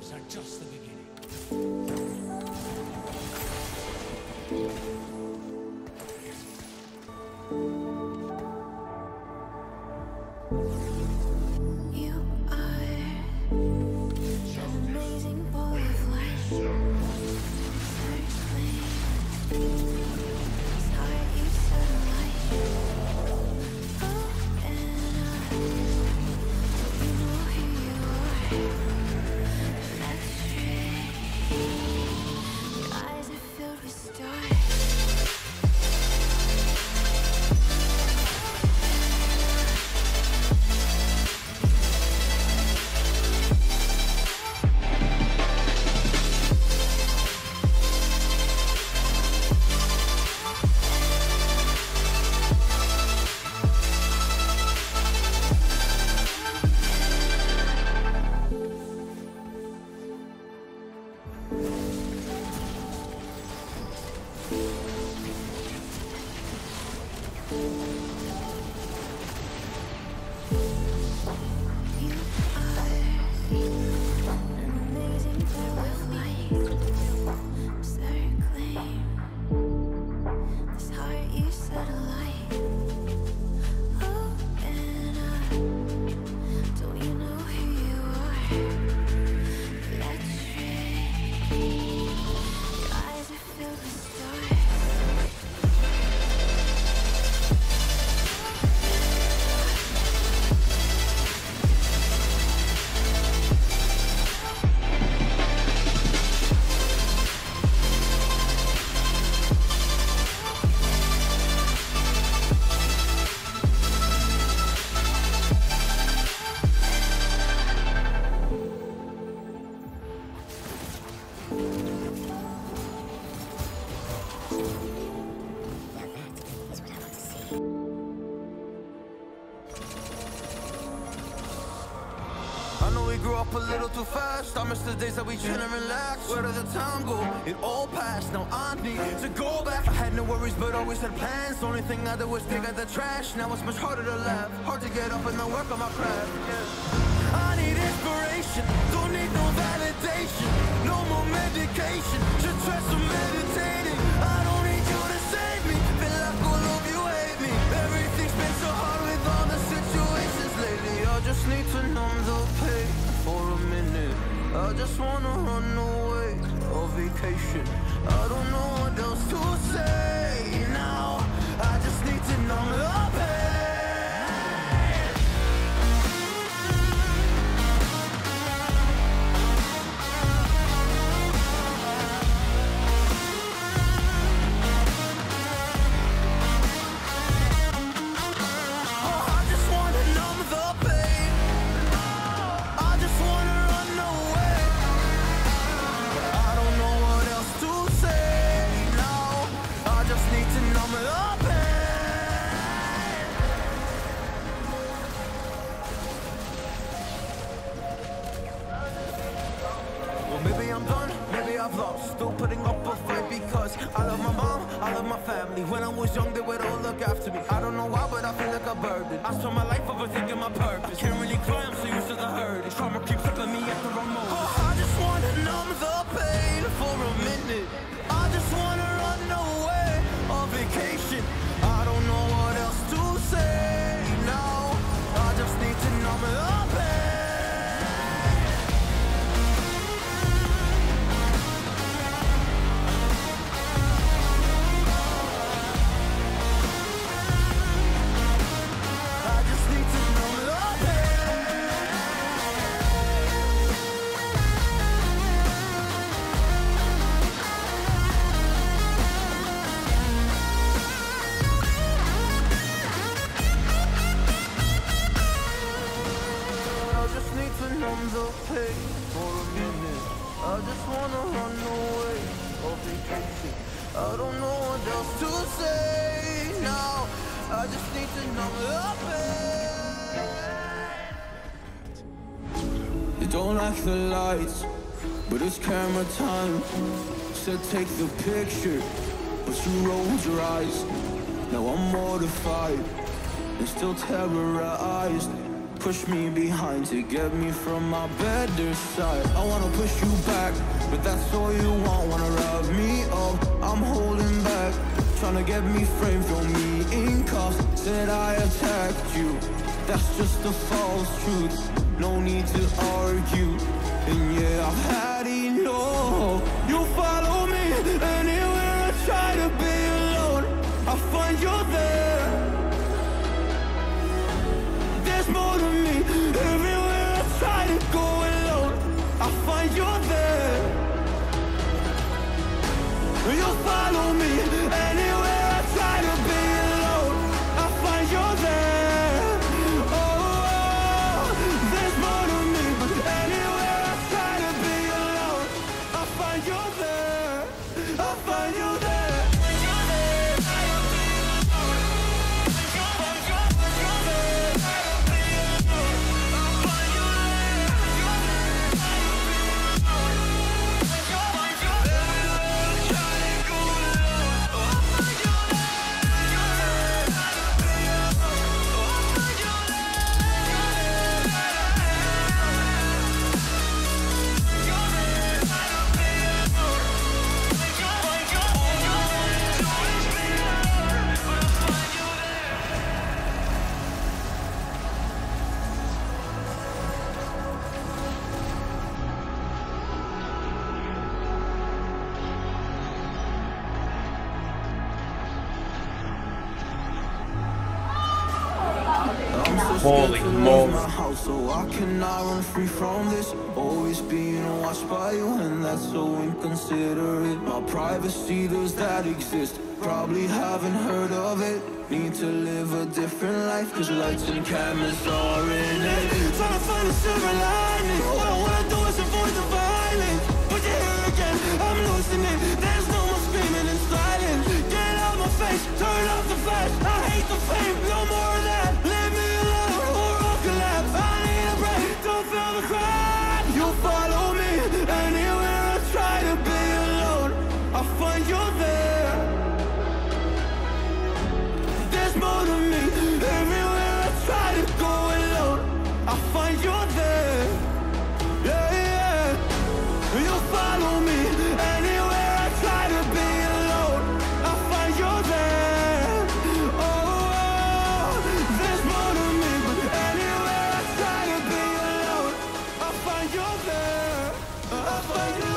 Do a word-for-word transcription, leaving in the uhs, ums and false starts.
These are just the beginning. You are an amazing ball of light. Circling this heart you set alight. Oh, and I, you know who you are. That's straight. Your eyes are filled with stars. Up a little too fast. I miss the days that we chill and relax. Where did the time go? It all passed. Now I need to go back. I had no worries but always had plans. The only thing I did was dig out the trash. Now it's much harder to laugh, hard to get up and then work on my craft. Yeah. I need inspiration, don't need no validation, no more medication, just try some meditating. I don't need you to save me, feel like all of you hate me. Everything's been so hard with all the situations lately. I just need to numb the pain for a minute. I just wanna run away on vacation. I don't know what else to say now. I just need to numb the pain. Oh, I just wanna numb the pain. I just wanna run away. I don't know what else to say now. I just need to numb the pain. Well, maybe I'm done, maybe I've lost. Still putting up a fight because I love my mom, I love my family. When I was young, they would all look after me. I don't know why, but I feel like a burden. I spent my life overthinking my purpose. I can't really cry, I'm so used to the hurt. This trauma keeps up at me at the wrong moment. Oh, I just wanna numb the pain for a minute. I just wanna run away on vacation. I don't know what else to say now. I just need to numb the pain. I just need to numb the pain. I just need to numb the pain for a minute. I just wanna run away on vacation. I don't know what else to say now. I just need to numb the pain. You don't like the lights, but it's camera time. Said take the picture, but you rolled your eyes. Now I'm mortified and still terrorized. push me behind to get me from my better side. I wanna push you back, but that's all you want. Wanna rub me up, I'm holding back. Tryna get me framed, throw me in cuffs. Said I attacked you, that's just a false truth. No need to argue, and yeah, I've had enough. You follow me anywhere I try to be alone, I find you're there. There's more to me. Everywhere I try to go alone, I find you're there. You follow me anywhere I try to be alone, I find you're there. Oh, there's more to me, but anywhere I try to be alone, I find you're there. I find you there. Holy moly. So I cannot run free from this. Always being watched by you, and that's so inconsiderate. My privacy, does that exist? Probably haven't heard of it. Need to live a different life, cause lights and cameras are in it. Trying to find a silver lining. What I wanna do is avoid the violence, but you're here again, I'm losing it. There's no more screaming and silence. Get out my face, turn off the flash. I hate the fame, no more of that. Leave me alone or I'll collapse. I need a break, don't feel the crack. You follow me anywhere I try to be alone, I find you're there. There's more to me. Everywhere I try to go alone, I find you're there. Yeah, yeah. You follow me anywhere I try to be alone, I find you're there. Oh, oh, there's more to me, but anywhere I try to be alone, I find you're there. I find you